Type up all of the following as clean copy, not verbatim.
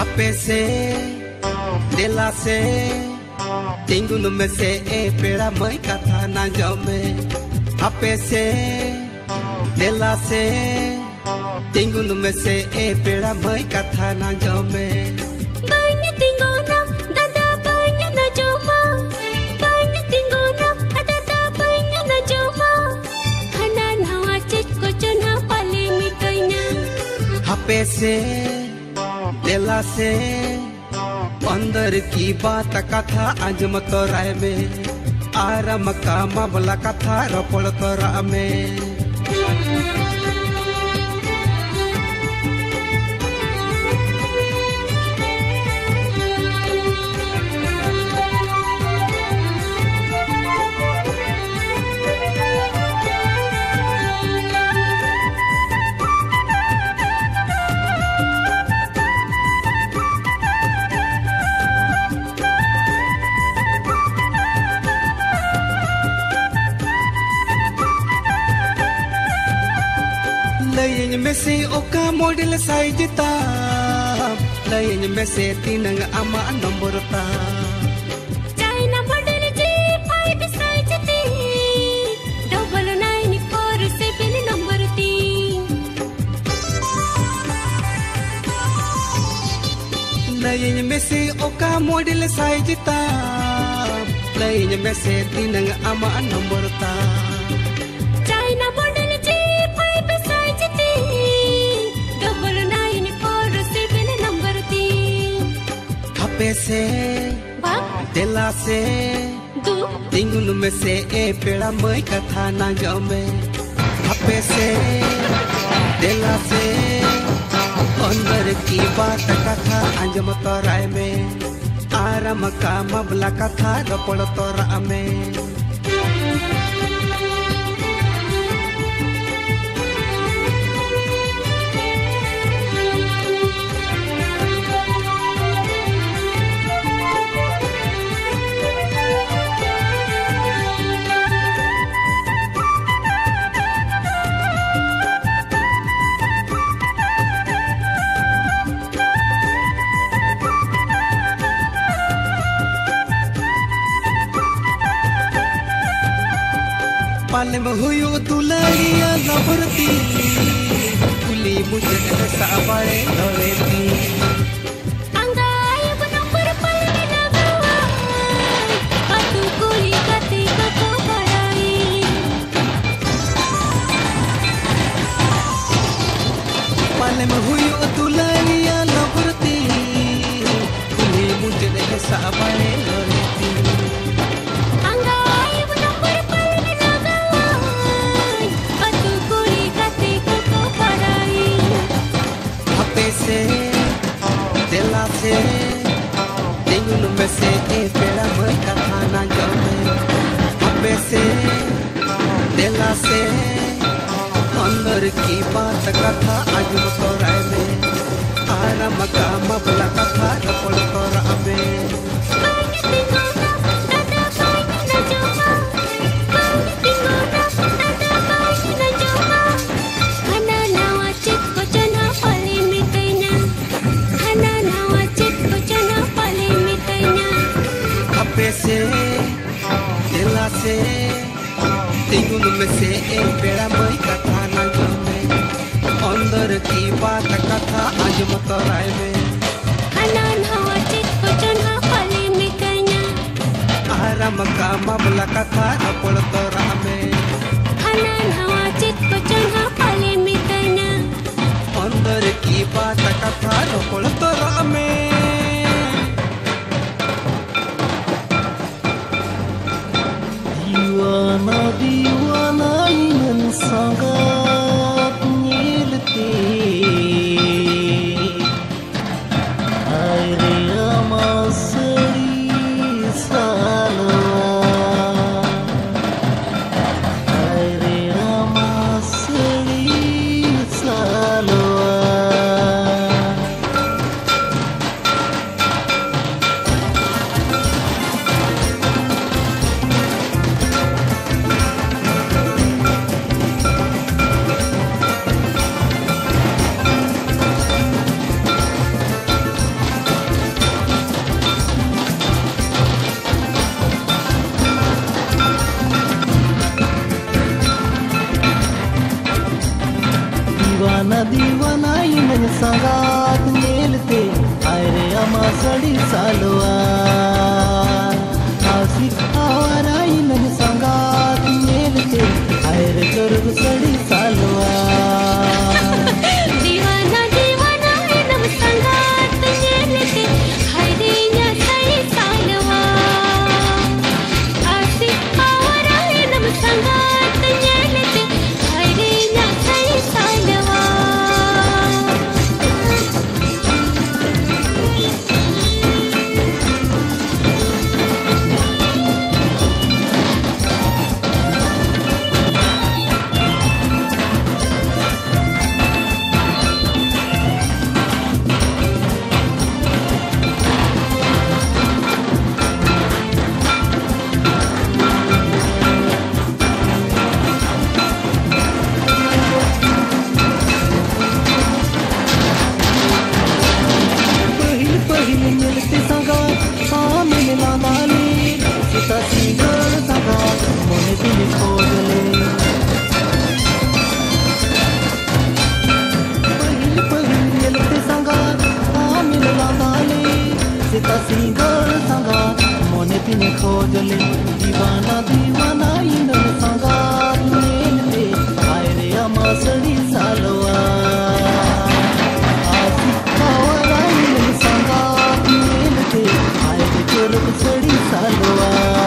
Hape se, de la se, tengo no me se, pera mai kata na jame. Hape se, de la se, tengo no me se, pera mai kata na jame. Banyak tinggo na, dada banyak na joma. Banyak tinggo na, dada banyak na joma. Hanan hawa cit ko chuna pale mitainya. Hape se, de la se, अंदर की बात कथा आज मत राय में आराम का मामला कथा रपड़ तोरा में Lain में से ओका मॉडल साइज ता lain में से तीनंग अमा नंबर ता China model G5 size T 9947 number T lain में से ओका मॉडल साइज ता lain में से तीनंग अमा नंबर ता China model G5 size T 9947 number T Hape se Ba de la se Du Tingun में से पेड़ा मई कथा ना जमे Hape se de la se अंदर की बात कथा अंजम तोराय में आराम का मामला कथा रपड़ तोरा में पाले में हुई दुल्हनिया नवरती कुली मुझे साबारे धरेती Anggai benumber paling nagawa Batu kuli ketika kau barai पाले में हुई दुल्हनिया नवरती कुली मुझे साबारे धरेती Anggai benumber paling nagawa Batu kuli ketika kau barai Hape se de la se tengo no me se pera mai kata na jame Hape se de la se अंदर की बात कथा आज तोराय में आराम का मामला कथा रपड़ तोरा में Banyak tinggal na, dada banyak na joma. Banyak tinggal na, dada banyak na joma. Hana nawa cit ko chuna pale mitainya. Hana nawa cit ko chuna pale mitainya. Hape se de la se tengo no me se pera mai kata na jame अंदर की बात कथा आज तोराय में Hana nawa cit ko chuna pale mitainya. आराम का मामला कथा रपड़ तोरा में Hana nawa cit ko chuna pale mitainya. अंदर की बात कथा रपड़ तोरा में Diwana diwana ingin sangat nyiliti Aire amasari salwa Aire amasari salwa दीवाना दीवाना इन संगात मेलते आय रे अमा सड़ी सालवा आशिक आवारा इन संगात मेलते आय रे कर्ग सड़ी सालवा दीवाना दीवाना नम संगात मेलते हरे न्या सई सालवा आशिक आवारा नम संगात मेलते हरे न्या सई सालवा खोजले दीवाना दीवाना इन संगात मेलते आय रे अमा सड़ी सालवा आशिक आवारा इन संगात मेलते आय रे कर्ग सड़ी सालवा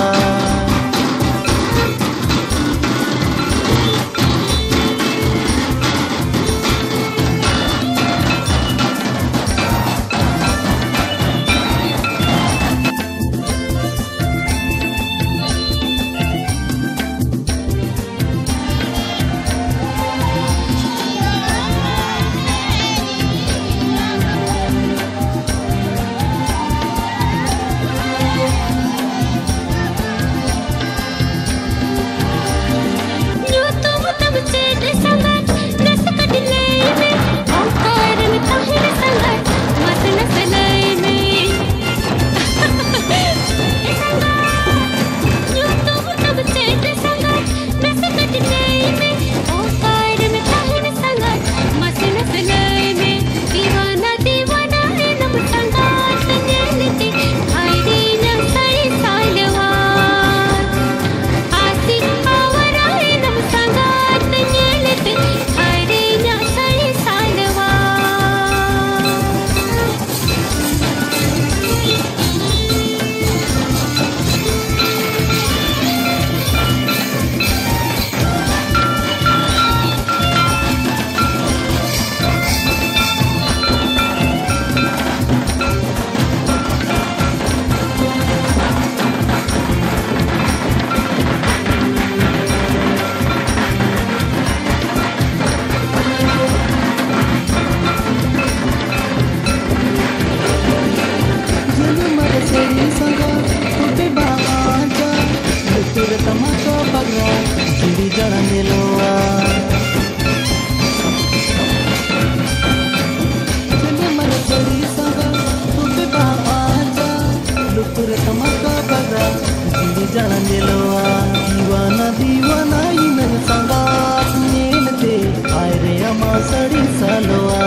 दीवाना दीवाना इन संगात मेलते आय रे अमा सड़ी सालवा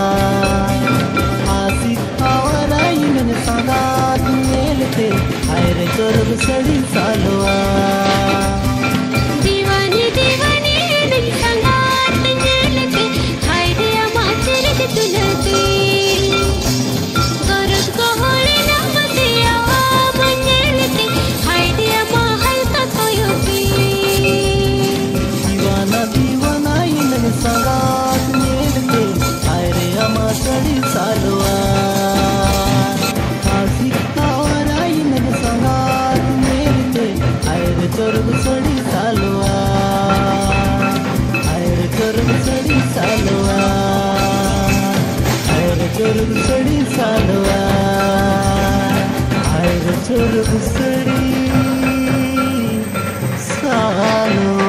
आशिक आवारा इन संगात मेलते आय रे कर्ग सड़ी सालवा दीवानी दीवानी नम संगात मेलते हाय रे अमा चरग तुलते करत कोहळे नमतिया मंगलते हाय रे अमा हल्का कोयोती दीवाना दीवाना इन संगात मेलते आय रे अमा सड़ी सालवा आशिक आवारा इन संगात मेलते आय रे कर्ग सड़ी सालवा आय रे कर्ग सड़ी सालवा आय रे कर्ग सड़ी सालवा आय रे कर्ग सड़ी Salva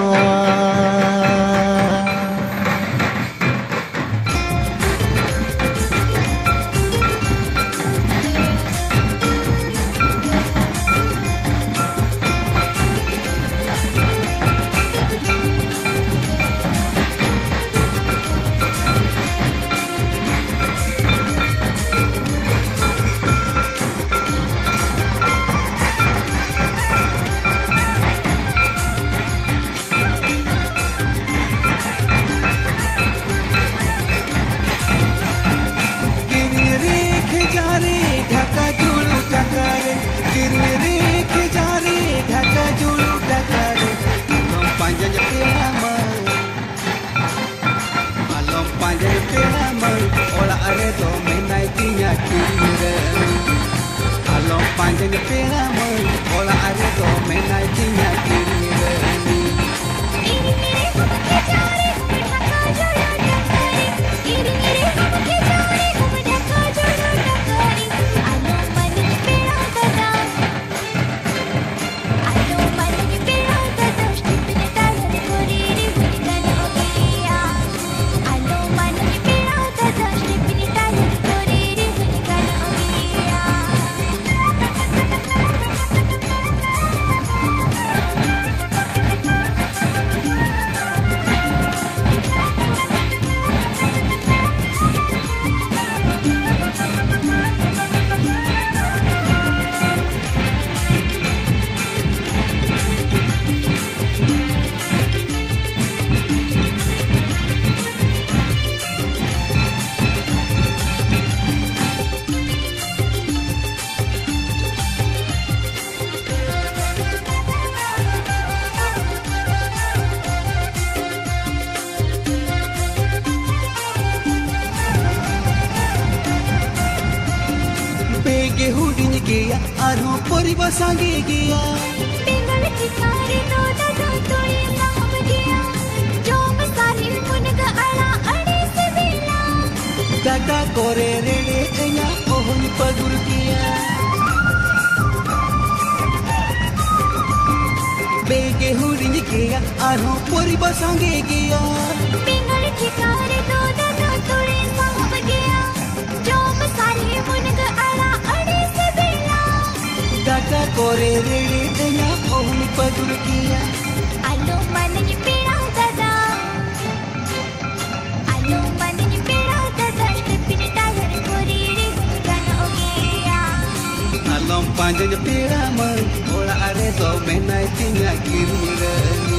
mai ola are do menai tinya kirire alom panjang pera mai ola are do menai tinya kirire Gaya, arho poriba sange gaya. Bengal chikari no da do tuli sam gaya. Jo masani munga ala ade se vela. Dada kore rede enya ohon pagur gaya. Bege hudin gaya, arho poriba sange gaya. Bengal chikari no da do tuli sam gaya. Jo masani munga ala ade se vela. Dada kore rede enya ohun padur kiya. Alo manani pera dada. Alo manani pera dada. Stepini tayar kore re kana ogeya. Alom panjang pera man ola are do menai tinya kirire.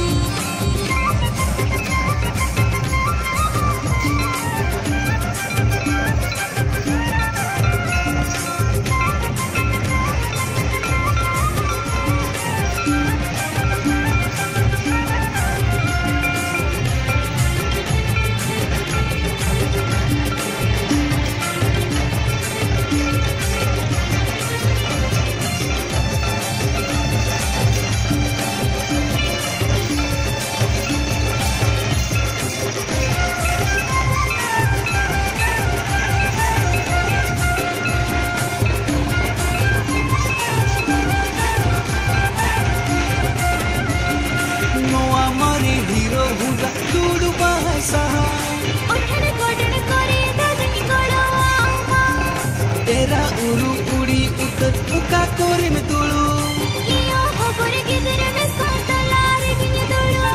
Era uru uri utat uka kore me tulu. Iyo hobore gidere me santalare ginya dolo.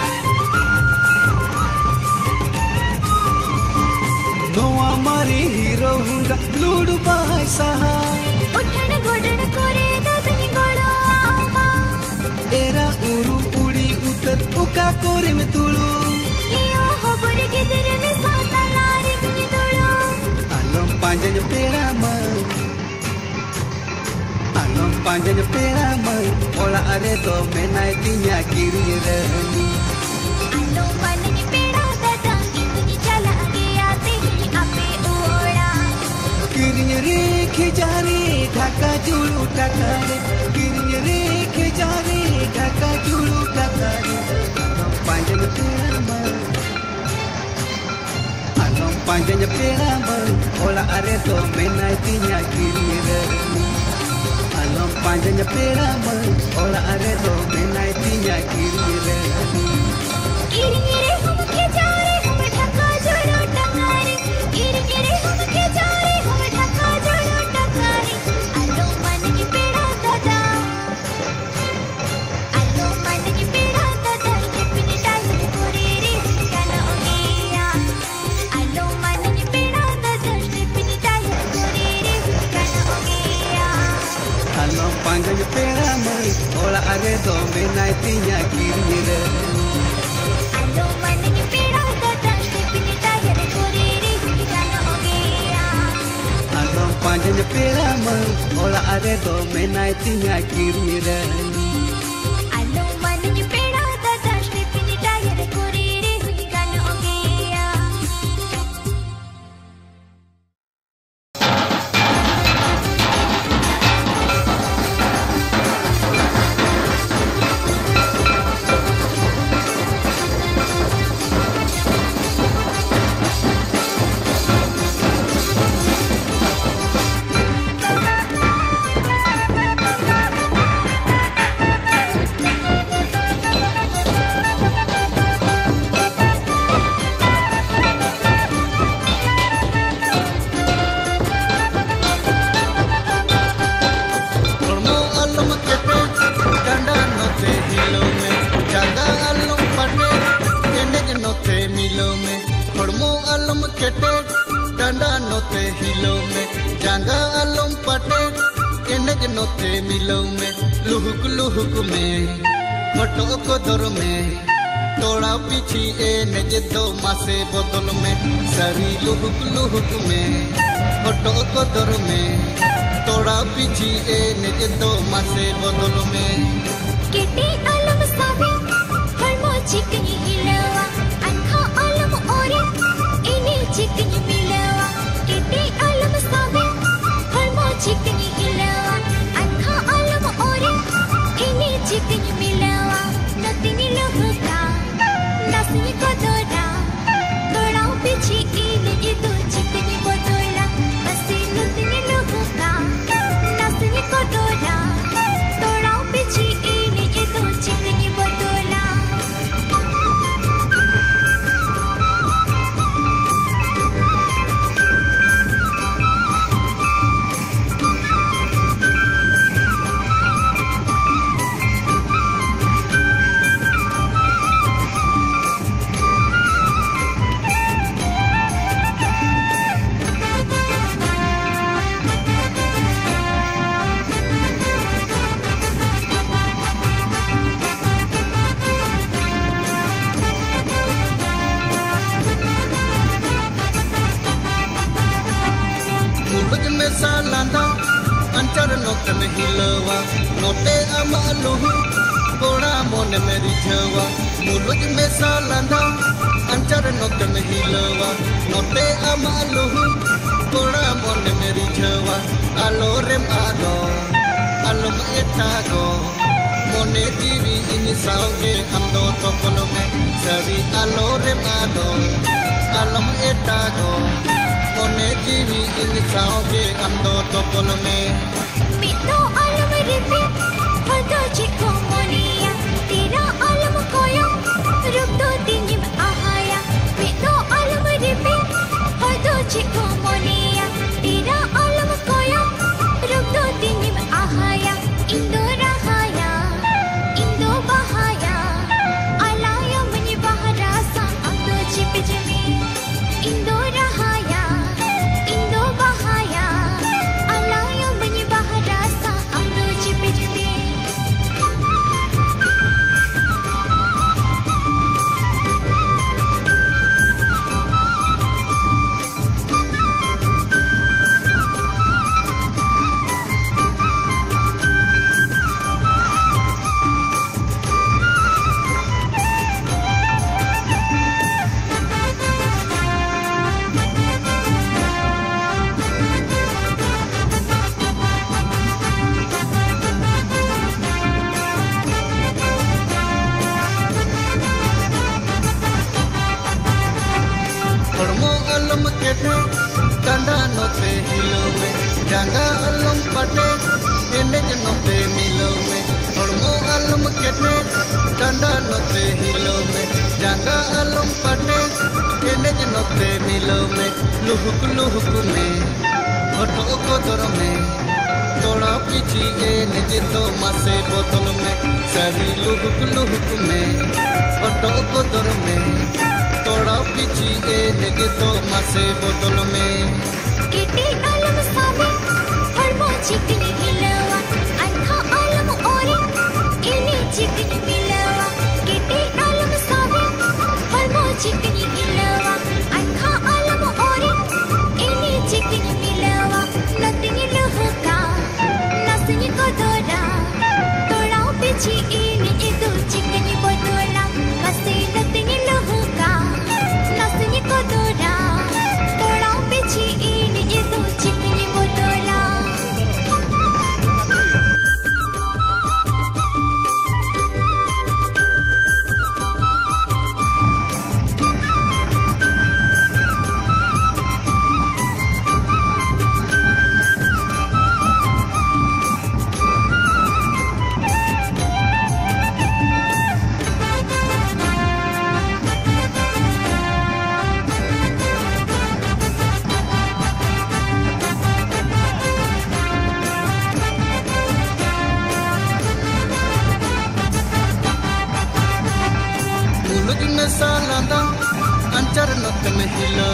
No amari hero hunga ludu bahai saha. Uthane godane kore dadani golo ama. Era uru uri utat uka kore me tulu. Iyo hobore gidere me santalare ginya dolo. Alom panjang pera mai. Alom panjang pera mai. Ola are do menai tinya kirire. Alo manani pera dada. Induni chala gaya tehi ape oda. Kirine re khejare dhaka julu takare. Kirine re khejare dhaka julu takare. Alom panjang pera mai. Alom panjang pera mai. Ola are do menai tinya kirire. Alom panjang pera mai. Ola are do menai tinya kirire. Iri iri hum khejare hum dhaka julu takare. Iri iri hum khejare hum dhaka julu takare. Alo manani pera dada. Alo manani pera dada. Stepini tayar kore re kana ogeya. Alo manani pera dada. Stepini tayar kore re kana ogeya. Alom panjang pera mai. Ola are do menai tinya kirire. Alo manani pera dada. Stepini tayar kore re kana ogeya. Alom panjang pera mai. Ola are do menai tinya kirire. Alo manani pera dada. Stepini tayar kore re kana ogeya. alum kete danda note hilo me janga alum pate enaj note milo me luhuk me moto ko dor me toda pichi enaj do mase botol me sari luhuk me moto ko dor me toda pichi enaj do mase botol me kete alum sabi harmo chikni hilawa ankha alum ore ini chikni milawa kete alum sabi harmo chikni hilawa ankha alum ore ini chikni milawa natini lohuka nasni kodora toda pichi ini itu chikni bodola nasi natini lohuka nasni kodora toda pichi ini itu chikni bodola salanda anchar note me hilawa note amalu goda mon meri jawa muluj me salanda anchar note me hilawa note amalu goda mon meri jawa alorem ado alum etago mone tiri ini sauge amdo tokolo me sari alorem ado alum etago mone tiri ini sauge amdo tokolo me mito alum ripi hodo chiko monia tira alum koya rupto tinim ahaya mito alum ripi hodo chiko monia tira alum koya rupto tinim ahaya indo rahaya indo bahaya alaya mani bahara sa amdo chipijmi indo rahaya indo bahaya alaya mani bahara sa amdo chipijmi alum kete danda note hilo me janga alum pate enaj note milo me hormo alum kete danda note hilo me janga alum pate enaj note milo me luhuk me hoto ko dor me toda pichi enaj do mase botol me sari luhuk me hoto ko dor me toda pichi enaj do mase botol me kete alum sabi harmo chikni hilawa ankha alum ore ini chikni milawa kete alum sabi harmo chikni hilawa ankha alum ore ini chikni milawa natini lohuka nasni kodora toda pichi ini itu chikni bodola nasi natini lohuka nasni kodora toda pichi ini itu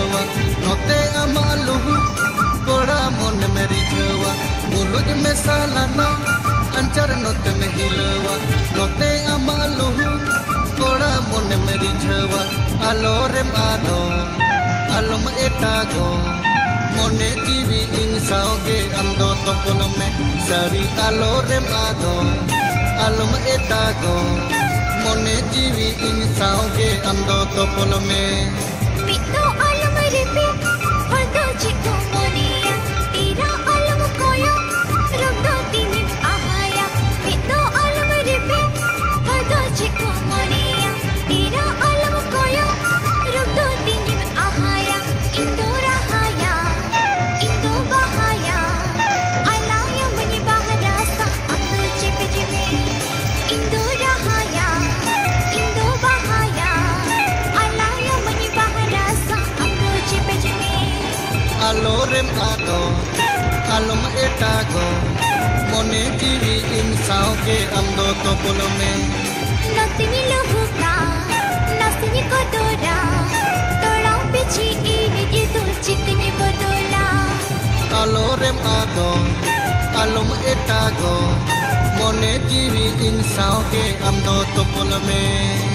हिलवा नोते अमालुहु कोड़ा मन में रिझवा मुलुज में सालाना anchor नोते में हिलवा नोते अमालुहु कोड़ा मन में रिझवा आलोरे मानो आलम एटागो मोने जीवी इंसाओगे अंदो तोपल में सारी आलोरे मानो आलम एटागो मोने जीवी इंसाओगे अंदो तोपल में पितो आलम रिपे हरदो चिको मोनिया तेरा आलम कोयो रब्दो तिनि आहाया पितो आलम रिपे हरदो चिको मोनिया तेरा आलम कोयो रब्दो तिनि आहाया इंदो rahaya इंदो bahaya alaya mani baharasa अंदर चिप चिमे इंदो rahaya इंदो bahaya alaya mani baharasa अंदर चिप चिमे आलोरे मानो आलम एटागो मोने जीवी इंसाओगे अंदो तोपल में नसनी लहुका नसनी कोदोरा तोड़ा पिछी इने ये दो चिकनी बदोला आलोरे मानो आलम एटागो मोने जीवी इंसाओगे अंदो तोपल में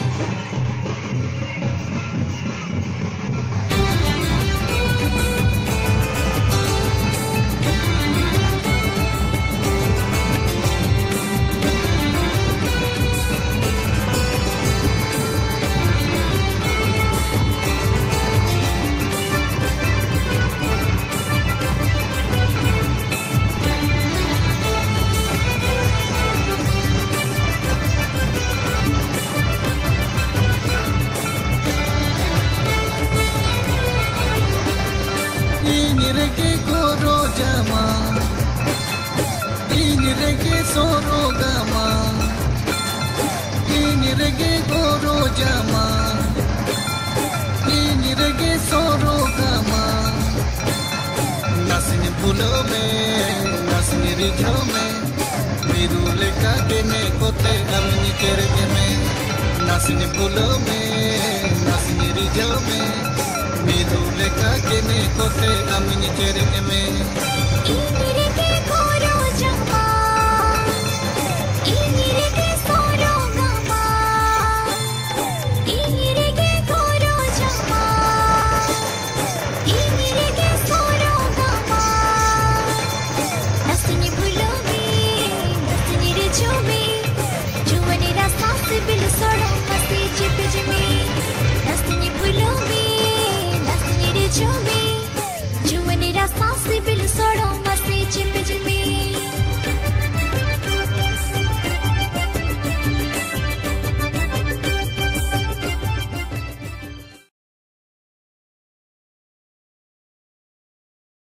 Inirege goro jama, inirege soro gama, inirege goro jama, inirege soro gama. Nasini pulo me, nasini rijho me, mirule ka kene kote amni kerge me. Nasini pulo me, nasini rijho me. मिलूले का के ने कोते अमिन चेरे में इनिरे के कोरो जमा इनिरे के सोरो गमा इनिरे के कोरो जमा इनिरे के सोरो गमा नसनी भूलो में नसनी रिझो में जुवनी रास्ता से बिल सड़ो